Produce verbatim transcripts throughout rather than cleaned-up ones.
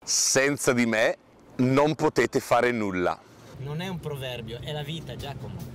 Senza di me non potete fare nulla. Non è un proverbio, è la vita, Giacomo.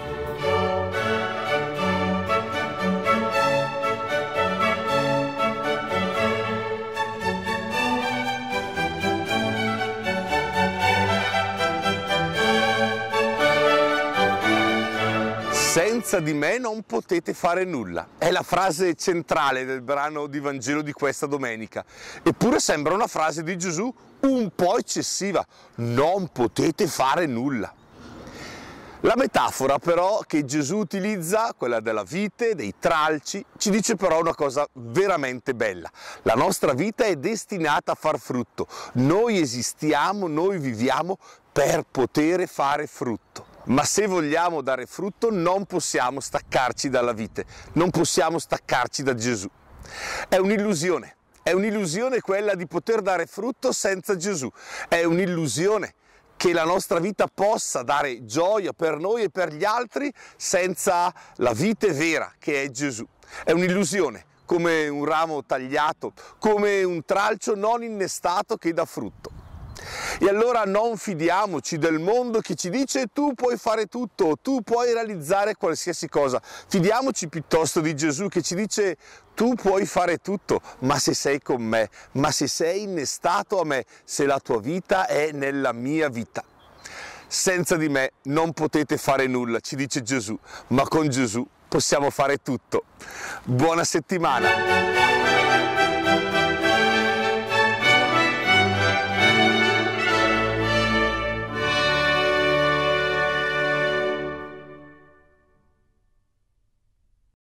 Senza di me non potete fare nulla. È la frase centrale del brano di Vangelo di questa domenica. Eppure sembra una frase di Gesù un po' eccessiva. Non potete fare nulla. La metafora però che Gesù utilizza, quella della vite, dei tralci, ci dice però una cosa veramente bella. La nostra vita è destinata a far frutto. Noi esistiamo, noi viviamo per poter fare frutto. Ma se vogliamo dare frutto non possiamo staccarci dalla vite, non possiamo staccarci da Gesù. È un'illusione, è un'illusione quella di poter dare frutto senza Gesù, è un'illusione che la nostra vita possa dare gioia per noi e per gli altri senza la vite vera che è Gesù. È un'illusione, come un ramo tagliato, come un tralcio non innestato che dà frutto. E allora non fidiamoci del mondo che ci dice tu puoi fare tutto, tu puoi realizzare qualsiasi cosa. Fidiamoci piuttosto di Gesù che ci dice tu puoi fare tutto, ma se sei con me, ma se sei innestato a me, se la tua vita è nella mia vita. Senza di me non potete fare nulla, ci dice Gesù, ma con Gesù possiamo fare tutto. Buona settimana!